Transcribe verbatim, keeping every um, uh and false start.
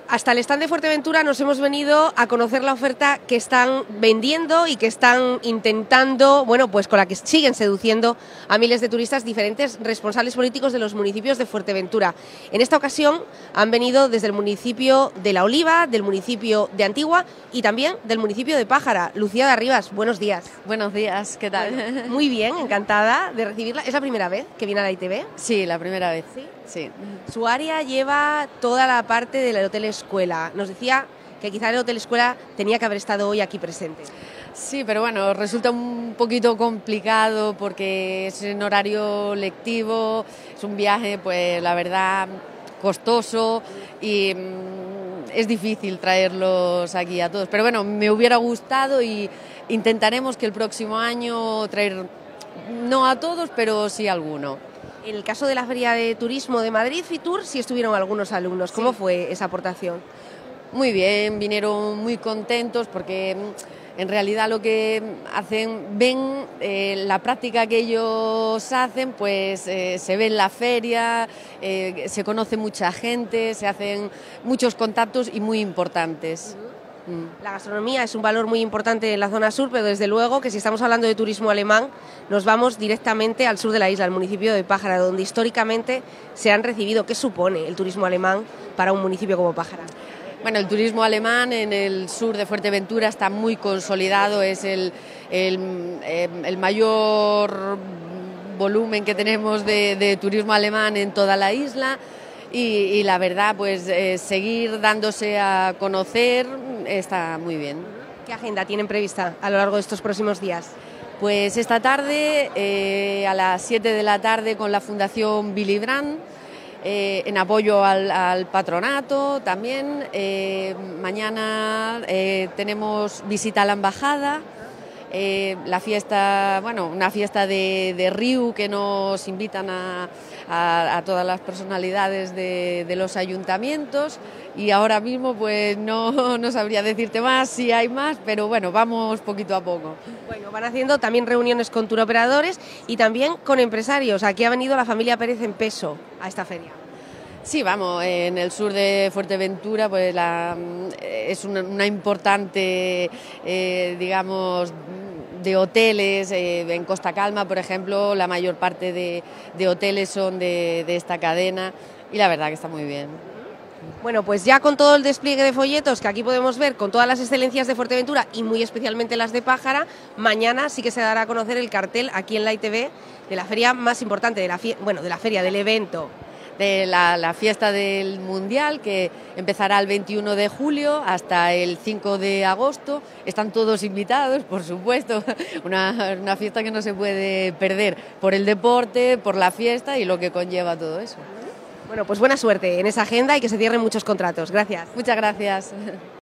Hasta el stand de Fuerteventura nos hemos venido a conocer la oferta que están vendiendo y que están intentando, bueno, pues con la que siguen seduciendo a miles de turistas diferentes responsables políticos de los municipios de Fuerteventura. En esta ocasión han venido desde el municipio de La Oliva, del municipio de Antigua y también del municipio de Pájara. Lucía de Arribas, buenos días. Buenos días, ¿qué tal? Bueno, muy bien, encantada de recibirla. ¿Es la primera vez que viene a la I T V? Sí, la primera vez. ¿Sí? Sí. Su área lleva toda la parte del Hotel Escuela. Nos decía que quizá el Hotel Escuela tenía que haber estado hoy aquí presente. Sí, pero bueno, resulta un poquito complicado porque es en horario lectivo, es un viaje, pues la verdad, costoso y mmm, es difícil traerlos aquí a todos. Pero bueno, me hubiera gustado y intentaremos que el próximo año traer, no a todos, pero sí a alguno. En el caso de la Feria de Turismo de Madrid, Fitur, sí estuvieron algunos alumnos. ¿Cómo sí. fue esa aportación? Muy bien, vinieron muy contentos porque en realidad lo que hacen, ven eh, la práctica que ellos hacen, pues eh, se ve en la feria, eh, se conoce mucha gente, se hacen muchos contactos y muy importantes. Uh-huh. La gastronomía es un valor muy importante en la zona sur, pero desde luego que si estamos hablando de turismo alemán, nos vamos directamente al sur de la isla, al municipio de Pájara, donde históricamente se han recibido. ¿Qué supone el turismo alemán para un municipio como Pájara? Bueno, el turismo alemán en el sur de Fuerteventura está muy consolidado, es el, el, el mayor volumen que tenemos de, de turismo alemán en toda la isla. Y, y la verdad, pues eh, seguir dándose a conocer está muy bien. ¿Qué agenda tienen prevista a lo largo de estos próximos días? Pues esta tarde, eh, a las siete de la tarde, con la Fundación Willy Brandt, eh, en apoyo al, al patronato también. Eh, mañana eh, tenemos visita a la embajada. Eh, la fiesta, bueno, una fiesta de, de Riu que nos invitan a, a, a todas las personalidades de, de los ayuntamientos y ahora mismo pues no, no sabría decirte más si hay más, pero bueno, vamos poquito a poco. Bueno, van haciendo también reuniones con turoperadores y también con empresarios. Aquí ha venido la familia Pérez en peso a esta feria. Sí, vamos, en el sur de Fuerteventura pues la, es una, una importante, eh, digamos, de hoteles, eh, en Costa Calma, por ejemplo, la mayor parte de, de hoteles son de, de esta cadena y la verdad que está muy bien. Bueno, pues ya con todo el despliegue de folletos que aquí podemos ver, con todas las excelencias de Fuerteventura y muy especialmente las de Pájara, mañana sí que se dará a conocer el cartel aquí en la I T V de la feria más importante, de la, bueno, de la feria, del evento. de la, la fiesta del Mundial, que empezará el veintiuno de julio hasta el cinco de agosto. Están todos invitados, por supuesto, una, una fiesta que no se puede perder por el deporte, por la fiesta y lo que conlleva todo eso. Bueno, pues buena suerte en esa agenda y que se cierren muchos contratos. Gracias. Muchas gracias.